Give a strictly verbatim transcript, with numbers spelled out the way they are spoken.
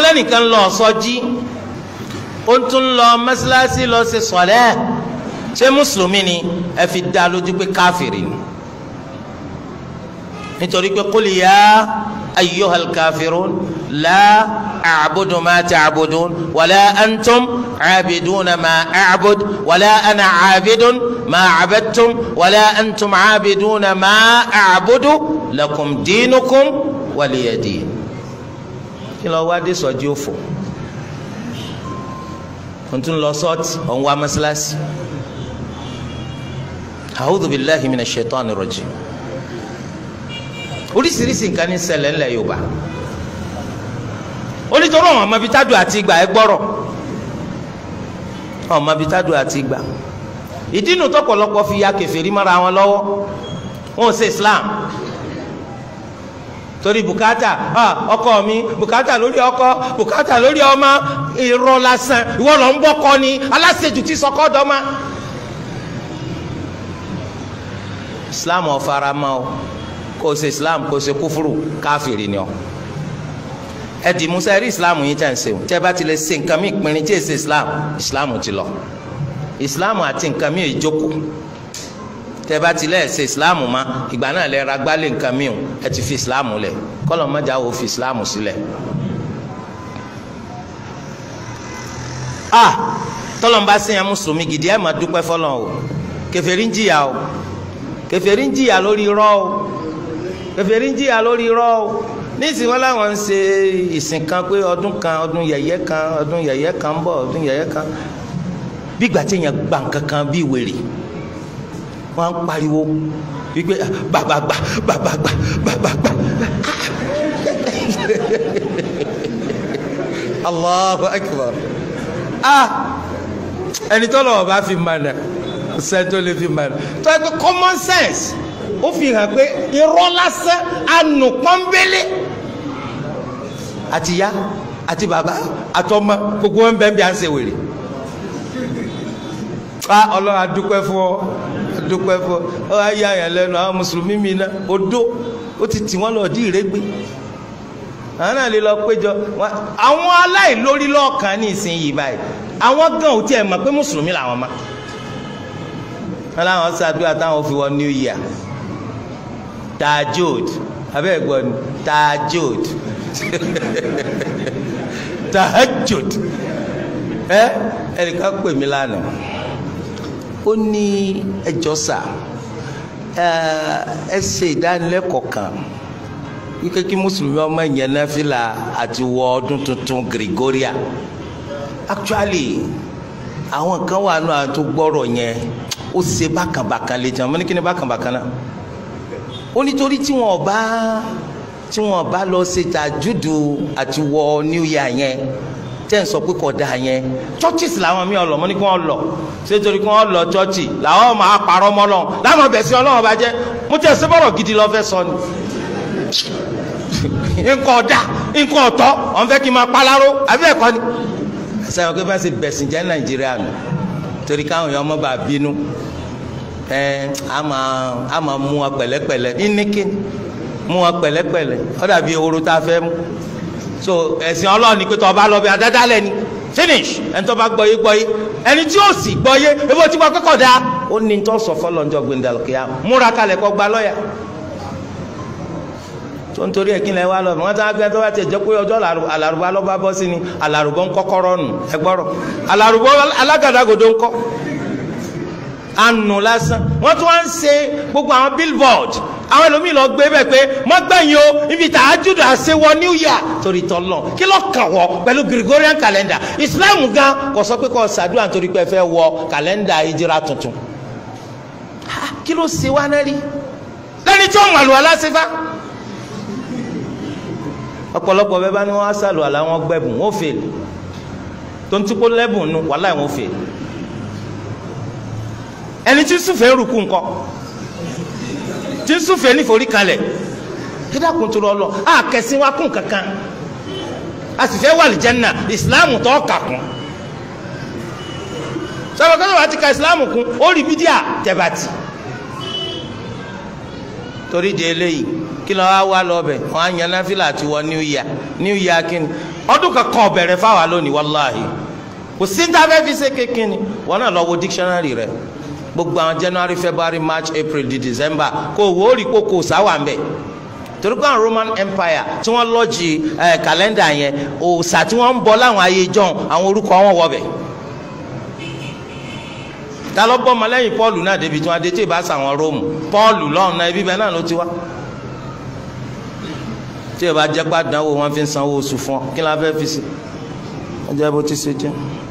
lẹ́nìkan lọ sọ́jí ó tún lọ mọ́sálásí lọ ṣe sọ̀lẹ́ ṣé mùsùlùmí ni ẹ fi dá lójú pé káfìrì ni nítorí pé qul ya ayyuhal kafirun la a'budu ma ta'budun wala antum 'abiduna ma a'bud wala ana 'abidun ma 'abadtum wala antum 'abiduna ma a'budu lakum dinukum waliya din. kí ló wá dé sọ́jí òfò wọ́n tún lọ sọ́ọ̀tì ọ̀hún wá mọ́sálásí. a'udhu billahi minash shaitani rajim. oríṣiríṣi nǹkan ní ṣẹlẹ̀ ńlẹ̀ Yorùbá onítọ̀rọ̀ àwọn ọmọ bíi tádùn àti ìgbà ẹ gbọ́rọ̀ ọmọ bíi tádùn àti ìgbà ìdínú tọ́pọ̀lọpọ̀ fi ya kèfèrí mọ́ra wọn lọ́wọ́ wọn ò ṣe Islam torí bùkátà ọkọ mi bùkátà lórí ọkọ bùkátà lórí ọmọ irọ́ lásán ìwọ lọ ń bọ́kọ ni aláṣejù tí sọkọ́ dọ́mà. Islam ọ̀farama o kò ṣe Islam kò ṣe kúfúrú káfìrí ni ọ ẹ dì musa ẹ rí Islam yín tẹ̀ ń ṣe o tẹ́ bá ti lè ṣe nǹkan mi pinrin tí ì ṣe Islam Islam ti lọ Islam àti nǹkan mi ì jókòó tẹ́ bá ti lè ṣe Islam ma ìgbà náà lè ra gbálẹ̀ nǹkan mi o ẹ ti fi Islam lẹ̀ kọ́lọ̀ mọ́jà wo fi Islam sílẹ̀. ah tọ́lọ́mbà sẹ́yìn mùsùlùmí gidi ẹ̀ máa dúpẹ́ fọlọ́ o kèfèrí ń jìyà o kèfèrí ń jìyà lórí irọ́ o kèfèrí ń jìyà lórí irọ́ o níìsín wọn làwọn ń ṣe ìsìn kan pé ọdún kan ọdún yẹ̀yẹ́ kan ọdún yẹ̀yẹ́ kan ń bọ̀ ọdún yẹ̀yẹ́ kan bí ìgbà tí èèyàn gba nǹkan kan bí wèrè wọn ń pariwo wípé bàbàgbà bàbàgbà bàbàgbà Allahu akbar ah ẹni tó lọ́wọ́ bá fi mọ̀nà sẹ́ńtò lè fi mọ̀nà tó yẹ pé common sense ó fi hàn pé irọ́ lásán ànú pọ́nbélé àti ya àti bàbá àtọmọ gbogbo wọn bẹ́ẹ̀ bí à ń ṣe wèrè a ọlọ́run adúpẹ́ fún ọ adúpẹ́ fún ọ ọ ayé àyàn lẹ́nu àwọn mùsùlùmí mi náà odó ó ti tì wọ́n lọ dí ìrégbé àwọn náà lè lọ péjọ àwọn aláìlórí lọ́ọ̀kan ní ìsinyìí báyìí àwọn gan ò tiẹ̀ mọ̀ pé mùsùlùmí làwọn máa wọn làwọn ṣàdúrà táwọn fi wọ new year tajud abẹ́ ẹ̀gbọ́n ni tajud tahajud ẹ ẹnìkan pè mí lánàá ó ní ẹjọ́ sà ẹ ṣe ìdánilẹ́kọ̀ọ́ kan wípé kí mùsùlùmí ọmọ yẹn náà fìlà àti wọ ọdún tuntun Gregorian actually àwọn kan wà nù àwọn tó gbọ́rọ̀ yẹn ó ṣe bákànbákan lè jẹun mo ní kí ni bákànbákan náà ó nítorí tí wọn bá tí wọn bá lọ ṣe tàjúdù àti wọ new year yẹn tẹ́ ń sọ pé kò dáa yẹn churches làwọn mi ọlọ mo ní kí wọ́n lọ ṣé torí kí wọ́n lọ churches làwọn máa parọ́ mọ́ lọ láwọn ọbẹ̀ sí ọlọ́wọ́n bá jẹ́ mo tẹ̀ sí bọ̀rọ̀ gidi lọ́ fẹ́ sọ ni nǹkan ọ̀dà nǹkan ọ̀tọ̀ ọ̀n fẹ́ kí n máa paláró àbí ẹ̀kọ́ ni sẹ́wọ̀n pé bá ṣe bẹ̀sìn jẹ́ nàìjíríà nù torí káwọn èèyàn ọmọ bá bínú ẹ a máa a máa mú wa pẹ̀lẹ́pẹ̀lẹ́ ìníkì mú wa pẹ̀lẹ́pẹ̀lẹ́ ó dàbí ehoro tá a fẹ́ mú so ẹ̀sìn ọlọ́run ni pé tó ọba lọ bí adádálẹ̀ ni finish ẹni tó bá gbọ́ yé gbọ́ yé ẹni tí ó sì gbọ́ yé ebi ó ti gbọ́ kẹ́kọ̀ọ́ dáa ó ní tó sọ fọlọ́njọ́ gbẹ̀ndàlùkìyà múra kalẹ̀ kọ́ gba lọ́ọ̀yà tó ń torí ẹ̀ kí n lẹ́ wá lọ wọ́n tán gbẹ́ tó bá ti jẹ́ pé ọjọ́ alárùbá ló bá bọ́ sí ni alárùbọ́ ń kọ́kọ́rọ́ nù ẹ gbọ́rọ̀ alárùbọ́ alágàdàgodo ń kọ́ ànú lásán wọ́n tún wá ń ṣe gbogbo àwọn billboard àwọn ẹlòmíì lọ gbé bẹ́ẹ̀ pé mọ́ gbẹ̀yìn o ibi tààjùdù àṣewọ new year torí tọ́lọ̀ kí ló kàn wọ́ pẹ̀lú Gregorian calendar Islam gan kò sọ pé kò ṣàdúrà nítorí pé ẹ fẹ́ wọ calendar ìjìrà tuntun kí ló ṣe wá náà rí lẹ́ni tí ó mọ̀ àlùwà lásìfá ọ̀pọ̀lọpọ̀ bẹ́ẹ̀ bá ní wọ́n á sàlù àlà wọn gbẹ̀bùn wọ́n fèlè tó ń túpọ̀ lẹ́bùn nu wàláì wọ́n fèlè ẹni tí sùfẹ́ rúkú ńkọ́ tí sùfẹ́ níforí kalẹ̀ dídàkùn tó lọ a kẹsìn wa kún kankan a sì fẹ́ wà lí Jánnà ìsìláàmù tó kà kún sọ̀rọ̀ kọ́sọ̀ wa ti ka ìsìláàmù kún ó rí bídíà tẹ̀bàtì torí di eléyìí kí ló wá wá lọ bẹ̀ wọ́n á yan náfìlà àti wọ new year new year kí ni ọdún kankan ọ̀bẹ̀rẹ̀ fáwa lónìí wàláhì kò sí ní abẹ́ fi ṣe kékeré ni wọ́n náà lọ wo dictionary rẹ̀ gbogbo àwọn January February March April di December kò wò ó rí kókó sáwà ń bẹ̀ torí pé àwọn Roman Empire tí wọ́n lọ́ọ̀jì ẹ̀ kàlẹ́ndà yẹn òòṣà tí wọ́n ń bọ láwọn ayé jọ́un àwọn orúkọ wọn wọ̀ bẹ̀ ta ló bọ́ ọmọlẹ́yìn Paul náà débi tí wọ́n adé tí ì bá sàwọn Róòmù Paul lọ́run náà ibi bẹ́ẹ̀ náà ló ti wá tí ì bá jẹ́ pàdánwò wọn fi ń sanwó oṣù fún ọ kí la fẹ́ fi ṣe ọjọ́ bó ti ṣe jẹ́.